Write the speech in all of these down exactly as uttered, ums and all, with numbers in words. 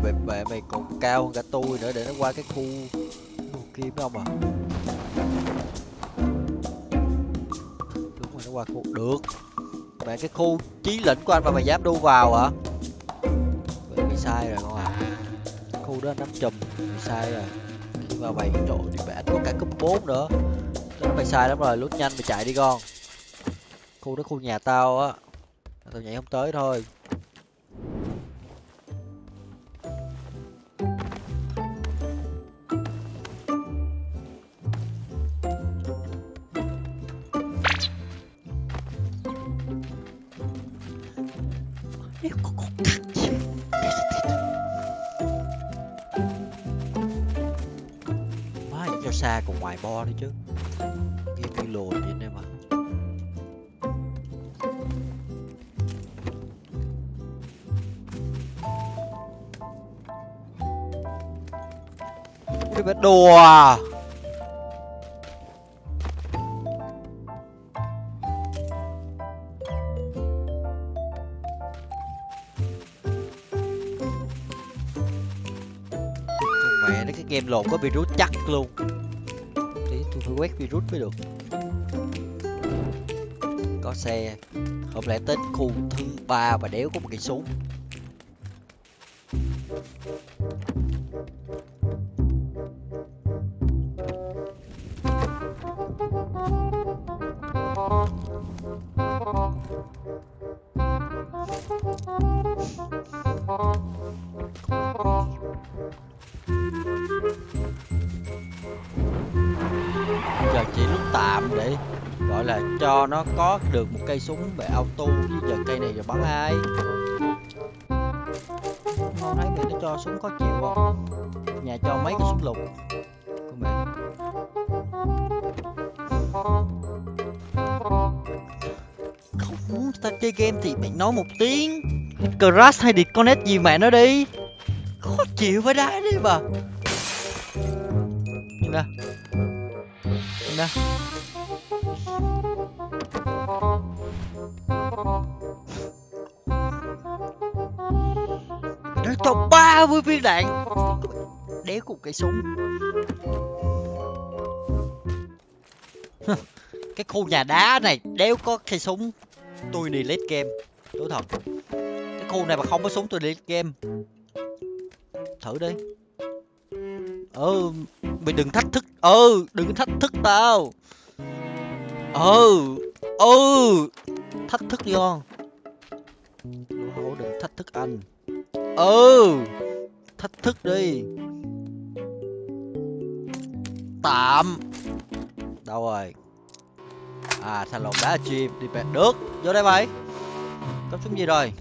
mẹ mẹ mày còn cao hơn cả tôi nữa để nó qua cái khu khu kia phải không à? Đúng rồi, nó qua khu được. Mẹ cái khu chí lĩnh của anh mà mày dám đu vào hả? Mày, mày sai rồi con à. Cái khu đó nắm chùm, mày sai rồi. Khi vào mày trời đi mẹ anh có cả cấp bốn nữa. Đó mày sai lắm rồi, lút nhanh mày chạy đi con. Khu đó khu nhà tao á. Tao nhảy không tới thôi. Má cho xa còn ngoài bo nữa chứ. Game đi lùn vậy em à. Đi bắt đùa à. Mẹ nó cái game lộn có virus chắc luôn. Tí tôi phải quét virus mới được. Có xe. Không lẽ tới khu thứ ba và đéo có một cây súng. Giờ chỉ lúc tạm để gọi là cho nó có được một cây súng bệ auto, chứ giờ cây này giờ bắn ai. Không thấy mẹ nó cho súng có chịu không? Nhà cho mấy cái súng lục của mẹ. Không muốn ta chơi game thì mày nói một tiếng. Crash hay disconnect gì mẹ nó đi. Khó chịu phải đá đi mà. Nhìn nè. Nhìn nè. Nó cho ba mươi viên đạn. Đéo cùng cây súng. Cái khu nhà đá này đéo có cây súng. Tôi đi late game. Nói thật. Cái khu này mà không có súng tôi đi late game. Thử đi. Ừ, mày đừng thách thức. Ừ, đừng thách thức tao. Ừ, ừ, thách thức đi con. Lỗ hổ đừng thách thức anh. Ừ, thách thức đi. Tạm. Đâu rồi? À, thằng lộn đá chim đi bẹt được. Vô đây mày. Có súng gì rồi?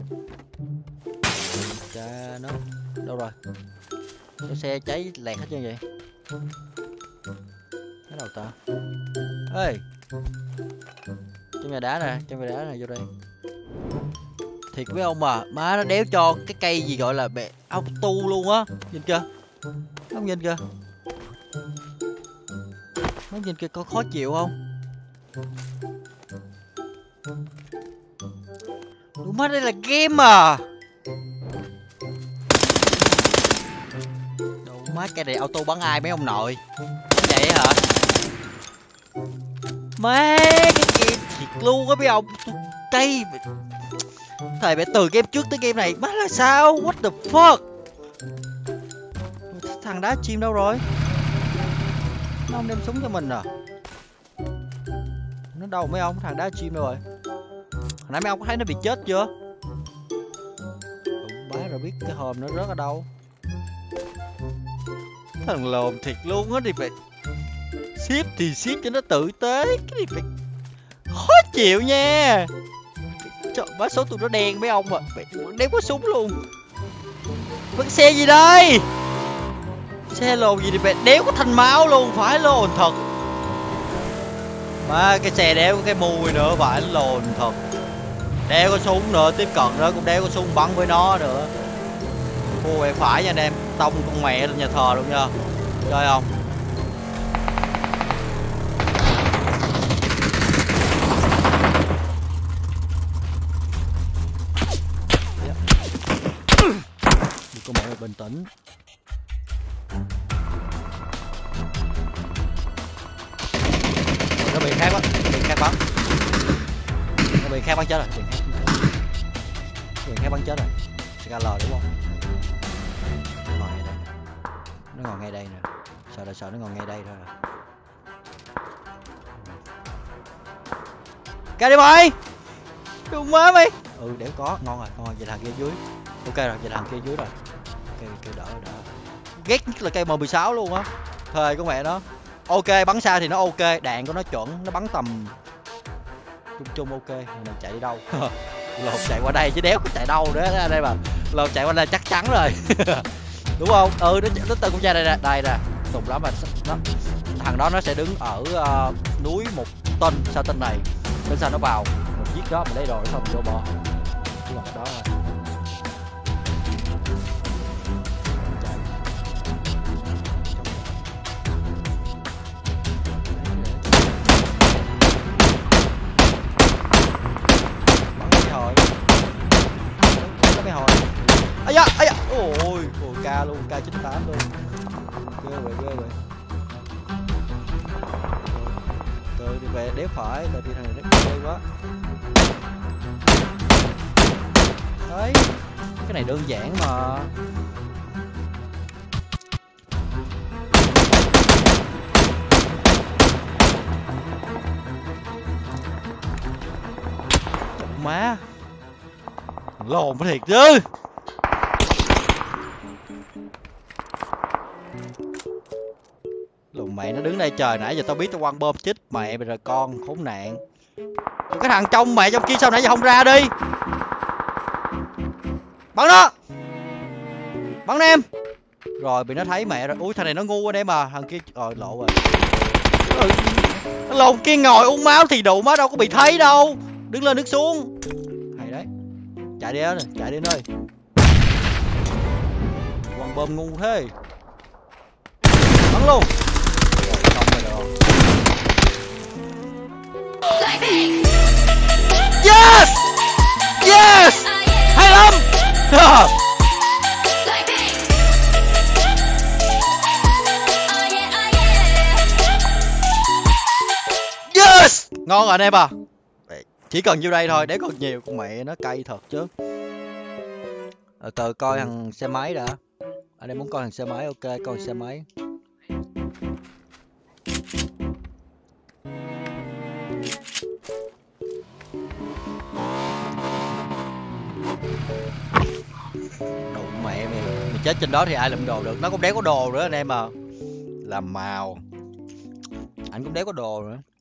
Cha nó. Đâu rồi? Cái xe cháy lẹt hết trơn vậy. Cái đầu ta. Ê. Trong nhà đá nè, trong nhà đá này vô đây. Thiệt với ông mà, má nó đéo cho cái cây gì gọi là bẹ auto luôn á. Nhìn kìa. Ông nhìn kìa. Nó nhìn kìa có khó chịu không? Đúng má đây là game à. Đâu má cái này auto bắn ai mấy ông nội. Vậy hả? Má cái game thiệt luôn á mấy ông. Cây thầy phải từ game trước tới game này má là sao? What the fuck? Thằng đá chim đâu rồi? Nó không đem súng cho mình à? Nó đâu mấy ông? Thằng đá chim đâu rồi? Hồi nãy mấy ông có thấy nó bị chết chưa? Đúng bá rồi biết cái hòm nó rớt ở đâu. Thằng lồn thiệt luôn á. Thì phải ship thì ship cho nó tử tế. Cái gì phải khó chịu nha. Trời, bá số tụi nó đen mấy ông à. Đéo có súng luôn. Cái xe gì đây? Xe lồn gì thì mẹ đéo có thanh máu luôn. Phải lồn thật. Má cái xe đéo có cái mùi nữa. Phải lồn thật. Đéo có súng nữa. Tiếp cận đó cũng đéo có súng bắn với nó nữa. Mua phải phải nha anh em. Tông con mẹ lên nhà thờ luôn nha. Chơi không? Con mẹ mày bình tĩnh. Nó bị khác á, bị khác bắn. Nó bị khác bắn chết rồi, bị khác, bị khác bắn chết rồi. xê ca lờ đúng không? Nó ngồi ngay đây. Nó ngồi ngay đây nè. Sợ là sợ nó ngồi ngay đây thôi rồi. Ca đi mày. Đừng má mày. Ừ để có, ngon rồi, ngon rồi, vậy thằng kia dưới. Ok rồi, vậy thằng kia dưới rồi. Cây cây đỡ đỡ. Ghét nhất là cây M mười sáu luôn á. Thời con mẹ nó. Ok, bắn xa thì nó ok, đạn của nó chuẩn, nó bắn tầm chung chung ok. Mình chạy đi đâu? Lột chạy qua đây chứ đéo có chạy đâu nữa đây mà. Lột chạy qua đây chắc chắn rồi. Đúng không? Ừ, nó nó từ con trai đây nè, đây nè. Tùng lắm mà nó thằng đó nó sẽ đứng ở uh, núi một tên sau tên này. Bên sau nó vào một chiếc đó mà lấy đồ nó xong vô bò. Cái mặt đó rồi. Ây da, ây da, ôi, ôi, ca luôn, ca chín tám luôn. Ghê rồi, ghê rồi. Từ đi về đéo phải, tại vì thằng này nó ghê quá. Đấy, cái này đơn giản mà. Chọc má. Lồn thiệt chứ. Lùn mẹ nó đứng đây trời, nãy giờ tao biết tao quăng bom chích mẹ mày rồi con khốn nạn. Còn cái thằng trong mẹ trong kia sao nãy giờ không ra đi. Bắn nó. Bắn em. Rồi bị nó thấy mẹ rồi. Ui thằng này nó ngu quá em mà. Thằng kia rồi lộ rồi. Ừ. Lồn kia ngồi uống máu thì đủ má đâu có bị thấy đâu. Đứng lên đứng xuống. Hay đấy. Chạy đi đó nè, chạy đi nơi. Quăng bom ngu thế. Bắn luôn. Yes! Yes! Hay lắm! Yes! Ngon rồi anh em à. Chỉ cần nhiêu đây thôi, để còn nhiều con mẹ nó cay thật chứ. Từ từ coi thằng xe máy đã. Anh em muốn coi thằng xe máy, ok, coi thằng xe máy. Đụng mẹ mày, mày chết trên đó thì ai lụm đồ được, nó cũng đéo có đồ nữa anh em à. Làm màu. Anh cũng đéo có đồ nữa.